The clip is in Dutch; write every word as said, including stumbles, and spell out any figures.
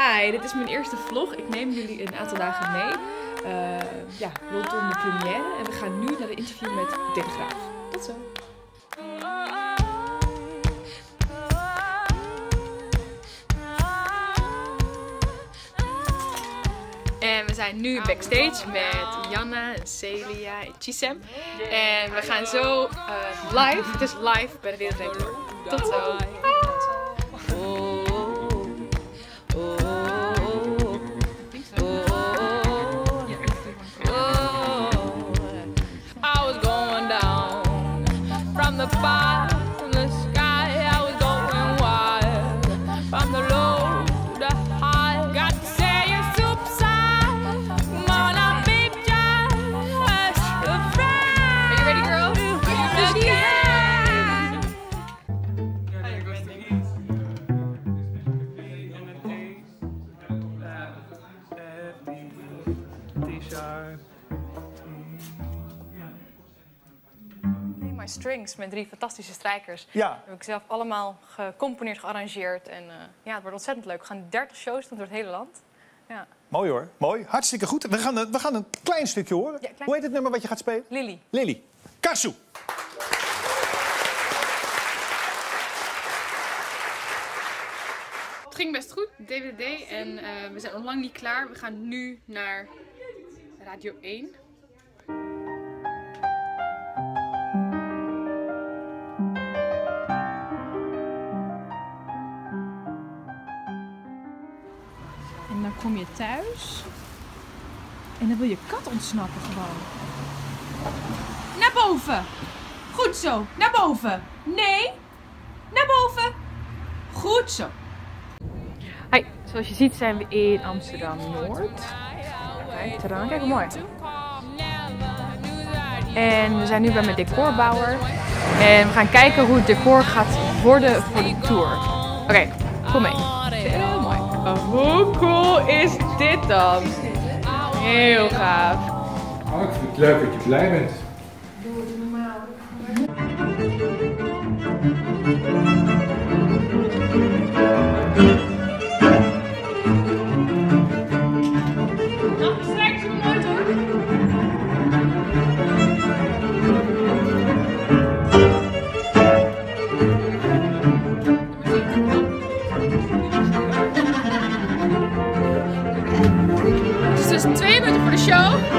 Hi, dit is mijn eerste vlog. Ik neem jullie een aantal dagen mee uh, ja, rondom de première. En we gaan nu naar de interview met de Telegraaf. Tot zo! En we zijn nu backstage met Janna, Celia en Chisem. En we gaan zo uh, live, het is live bij de Wereldrecord. Tot zo! The fire from the sky, I was going wild. From the low to the high, got to say you're super side. Come on now, baby, just a friend. Are you ready, girl? Are you ready? T-shirt. Strings met drie fantastische strijkers. Ja. Dat heb ik zelf allemaal gecomponeerd, gearrangeerd. En uh, ja, het wordt ontzettend leuk. We gaan dertig shows doen door het hele land. Ja. Mooi hoor. Mooi. Hartstikke goed. We gaan, we gaan een klein stukje horen. Ja, klein... Hoe heet het nummer wat je gaat spelen? Lily. Lily. Karsu. Het ging best goed, D W D. En uh, we zijn nog lang niet klaar. We gaan nu naar Radio één. En dan kom je thuis en dan wil je kat ontsnappen gewoon. Naar boven! Goed zo, naar boven! Nee! Naar boven! Goed zo! Hi, zoals je ziet zijn we in Amsterdam-Noord. Kijk, tadaa, kijk hoe mooi. En we zijn nu bij mijn decorbouwer. En we gaan kijken hoe het decor gaat worden voor de tour. Oké, okay, kom mee. Heel mooi. Hoe cool is dit dan? Heel gaaf. Oh, ik vind het leuk dat je blij bent. Doe het normaal. Nou, strijk ze me nooit hoor. Het is dus twee minuten voor de show.